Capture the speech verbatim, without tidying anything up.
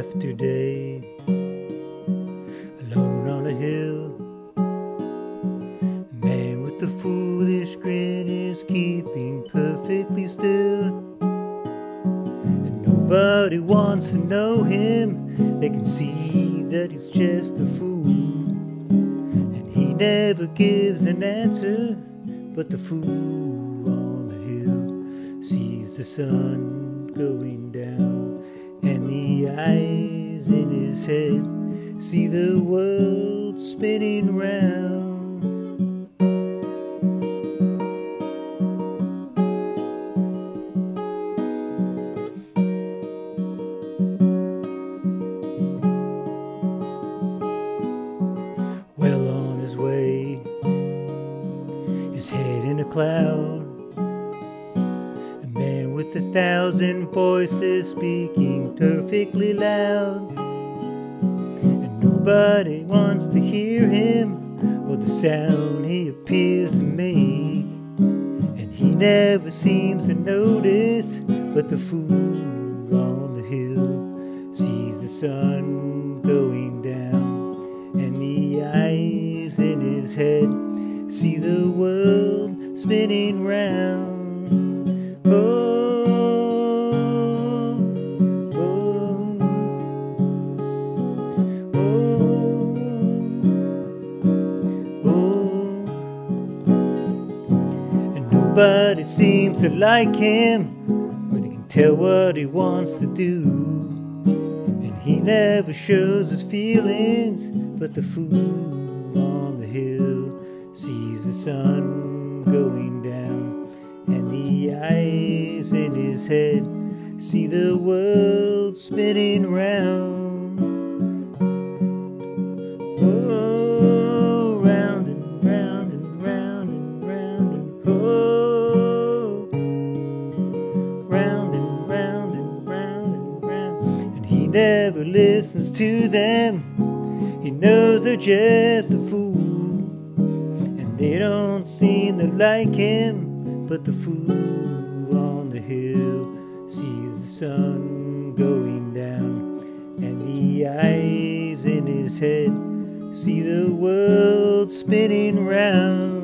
after day, alone on a hill. The man with the foolish grin is keeping perfectly still, and nobody wants to know him. They can see that he's just a fool, and he never gives an answer. But the fool on the hill sees the sun going down, and the eyes in his head see the world spinning round. Well on his way, his head in a cloud, a man with a thousand voices speaking perfectly loud, and nobody wants to hear him or the sound he appears to make, and he never seems to notice. But the fool on the hill sees the sun going down, and the eyes in his head see the world spinning round. Oh, oh, oh, oh. And nobody seems to like him, or they can tell what he wants to do, and he never shows his feelings. But the fool on the hill sees the sun going down, and the eyes in his head see the world spinning round. Oh, round and round and round and round and oh, round and round and round and round. And he never listens to them. He knows they're just a fool, and they don't seem to like him. But the fool on the hill sees the sun going down, and the eyes in his head see the world spinning round.